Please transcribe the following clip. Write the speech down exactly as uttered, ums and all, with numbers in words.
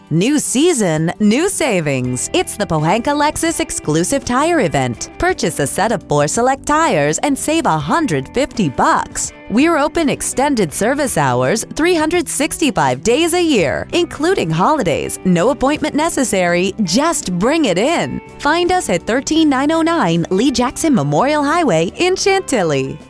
New season, new savings. It's the Pohanka Lexus exclusive tire event. Purchase a set of four select tires and save one hundred fifty bucks. We're open extended service hours three hundred sixty-five days a year, including holidays. No appointment necessary, just bring it in. Find us at one three nine oh nine Lee Jackson Memorial Highway in Chantilly.